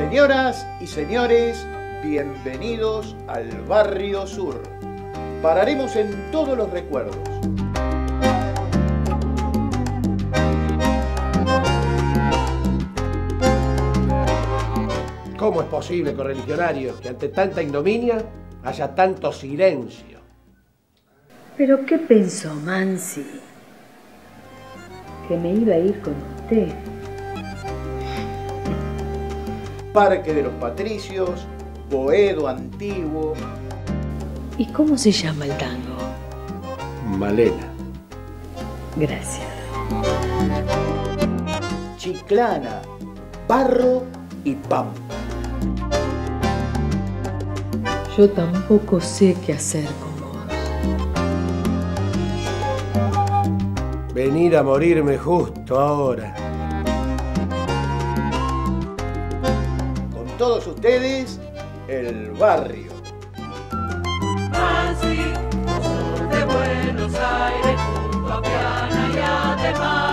Señoras y señores, bienvenidos al Barrio Sur. Pararemos en todos los recuerdos. ¿Cómo es posible, correligionarios, que ante tanta ignominia haya tanto silencio? ¿Pero qué pensó Mansi? Que me iba a ir con usted. Parque de los Patricios, Boedo antiguo. ¿Y cómo se llama el tango? Malena. Gracias. Chiclana, barro y pampa. Yo tampoco sé qué hacer con vos. Venir a morirme justo ahora. Con todos ustedes, el barrio. Mansi, sur de Buenos Aires, junto a Piana y además.